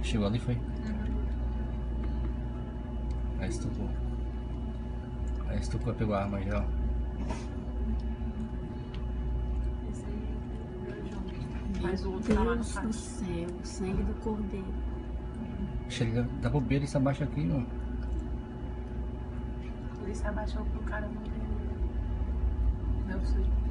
Chegou ali, foi? Aí estucou. Aí estucou, pegou a arma já, ó. Esse aí é o João. Mas o outro tá lá no Deus do pátio. céu, o sangue do cordeiro. Chega da bobeira e se abaixa aqui, ó. A polícia abaixou pro cara não ver. Não, sujo.